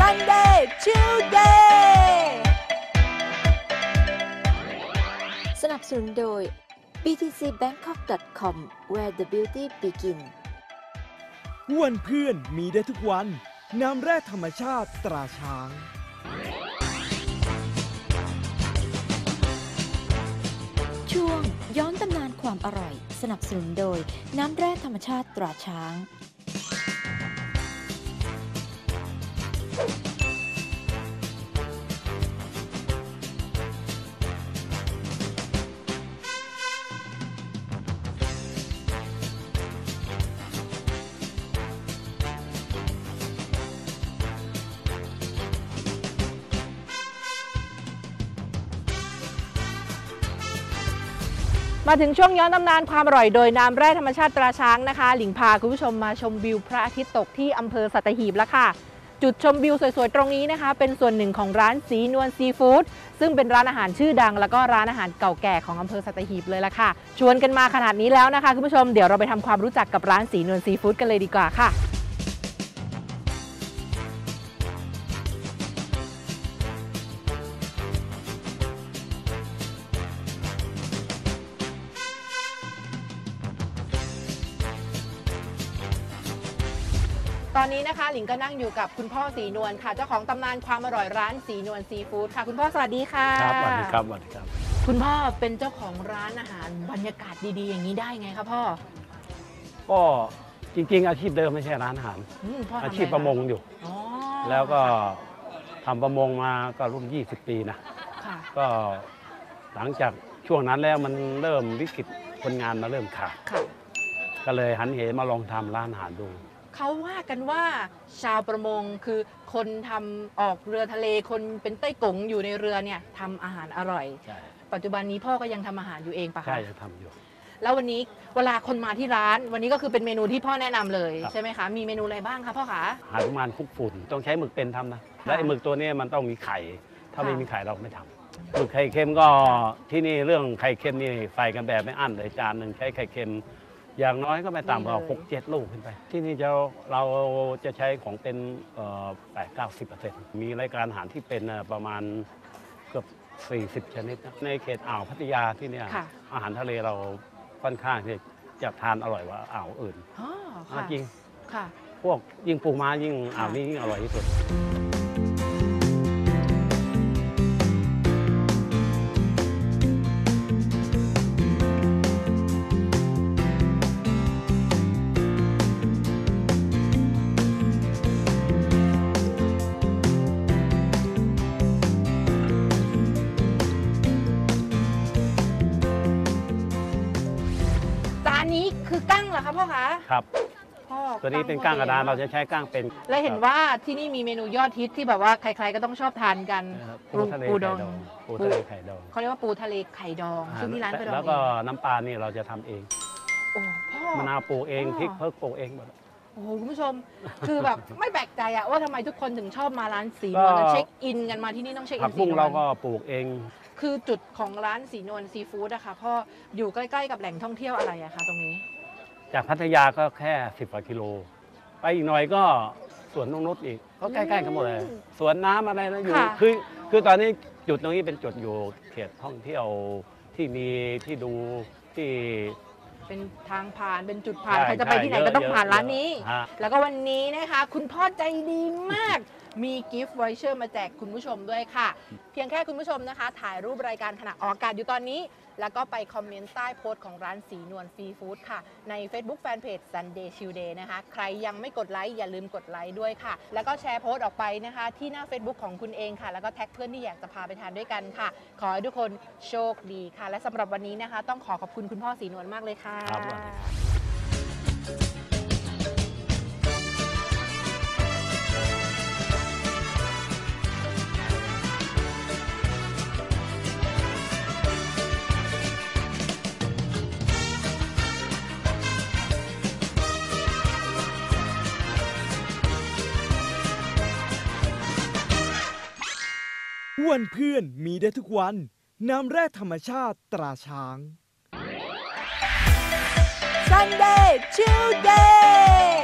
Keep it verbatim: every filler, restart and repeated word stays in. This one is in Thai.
Sunday Today สนับสนุนโดย บี ที ซี แบงค็อก ดอท คอม where the beauty begin วันเพื่อนมีได้ทุกวันน้ำแร่ธรรมชาติตราช้างช่วงย้อนตำนานความอร่อยสนับสนุนโดยน้ำแร่ธรรมชาติตราช้างมาถึงช่วงย้อนตำนานความอร่อยโดยน้ำแร่ธรรมชาติตราช้างนะคะหลิงพาคุณผู้ชมมาชมวิวพระอาทิตย์ตกที่อำเภอสัตหีบแล้วค่ะจุดชมวิวสวยๆตรงนี้นะคะเป็นส่วนหนึ่งของร้านสีนวลซีฟู้ดซึ่งเป็นร้านอาหารชื่อดังแล้วก็ร้านอาหารเก่าแก่ของอำเภอสัตหีบเลยละค่ะชวนกันมาขนาดนี้แล้วนะคะคุณผู้ชมเดี๋ยวเราไปทำความรู้จักกับร้านสีนวลซีฟู้ดกันเลยดีกว่าค่ะตอนนี้นะคะหลิงก็นั่งอยู่กับคุณพ่อสีนวลค่ะเจ้าของตำนานความอร่อยร้านสีนวลซีฟู้ดค่ะคุณพ่อสวัสดีค่ะครับสวัสดีครับสวัสดีครับคุณพ่อเป็นเจ้าของร้านอาหารบรรยากาศดีๆอย่างนี้ได้ไงครับพ่อก็จริงๆอาชีพเดิมไม่ใช่ร้านอาหารอาชีพประมงอยู่แล้วก็ทำประมงมาก็รุ่นยี่สิบปีนะก็หลังจากช่วงนั้นแล้วมันเริ่มวิกฤตคนงานมาเริ่มขาดก็เลยหันเหมาลองทำร้านอาหารดูเขาว่ากันว่าชาวประมงคือคนทำออกเรือทะเลคนเป็นไต้กงอยู่ในเรือเนี่ยทำอาหารอร่อยปัจจุบันนี้พ่อก็ยังทำอาหารอยู่เองปะคะใช่ยังทำอยู่แล้ววันนี้เวลาคนมาที่ร้านวันนี้ก็คือเป็นเมนูที่พ่อแนะนำเลยใช่ไหมคะมีเมนูอะไรบ้างคะพ่อคะหาประมาณคุกฝุ่นต้องใช้หมึกเป็นทำนะและไอ้หมึกตัวนี้มันต้องมีไข่ถ้าไม่มีไข่เราไม่ทำหมึกไข่เค็มก็ที่นี่เรื่องไข่เค็มนี่ใส่กันแบบไม่อั้นเลยจานหนึ่งใช้ไข่เค็มอย่างน้อยก็ไม่ต่ำกว่าหกเจ็ดลูกขึ้นไปที่นี่จะเราจะใช้ของเป็นแปดเก้าสิบเปอร์เซ็นต์มีรายการอาหารที่เป็นประมาณเกือบสี่สิบชนิดในเขตอ่าวพัทยาที่นี่อาหารทะเลเราค่อนข้างที่จะทานอร่อยกว่าอ่าวอื่นจริงพวกยิ่งปูม้ายิ่งอ่าวนี้ยิ่งอร่อยที่สุดคือกั้งเหรอคะพ่อคะครับพ่อตัวนี้เป็นกั้งกระดานเราจะใช้กั้งเป็นและเห็นว่าที่นี่มีเมนูยอดฮิตที่แบบว่าใครๆก็ต้องชอบทานกันปูทะเลไข่ดองปูทะเลไข่ดองเขาเรียกว่าปูทะเลไข่ดองซึ่งที่ร้านก็ดองแล้วก็น้ำปลานี่เราจะทำเองโอ้พ่อมะนาวปลูกเองพริกเพิกปลูกเองหมดโอ้โหคุณผู้ชมคือแบบไม่แปลกใจอะว่าทำไมทุกคนถึงชอบมาร้านสีนวลเช็คอินกันมาที่นี่ต้องเช็คอินผักบุ้งเราก็ปลูกเองคือจุดของร้านสีนวลซีฟู้ดอะค่ะพ่ออยู่ใกล้ๆกับแหล่งท่องเที่ยวอะไรอะคะตรงนี้จากพัทยาก็แค่สิบกว่ากิโลไปอีกหน่อยก็สวนนงนุชอีกก็ใกล้ๆกันหมดเลยสวนน้ำอะไรนะอยู่คือคือตอนนี้จุดตรงนี้เป็นจุดอยู่เขตท่องเที่ยวที่มีที่ดูที่เป็นทางผ่านเป็นจุดผ่านใครจะไปที่ไหนก็ต้องผ่านร้านนี้แล้วก็วันนี้นะคะคุณพ่อใจดีมากมีกิฟต์วอเชอร์มาแจกคุณผู้ชมด้วยค่ะเพียงแค่คุณผู้ชมนะคะถ่ายรูปรายการขณะออกอากาศอยู่ตอนนี้แล้วก็ไปคอมเมนต์ใต้โพสต์ของร้านสีนวลซีฟู้ดค่ะใน Facebook Fanpage Sunday Today นะคะใครยังไม่กดไลค์อย่าลืมกดไลค์ด้วยค่ะแล้วก็แชร์โพสต์ออกไปนะคะที่หน้า Facebook ของคุณเองค่ะแล้วก็แท็กเพื่อนที่อยากจะพาไปทานด้วยกันค่ะขอให้ทุกคนโชคดีค่ะและสำหรับวันนี้นะคะต้องขอขอบคุณคุณพ่อสีนวลมากเลยค่ะวันเพื่อนมีได้ทุกวันน้ำแร่ธรรมชาติตราช้าง Sunday Today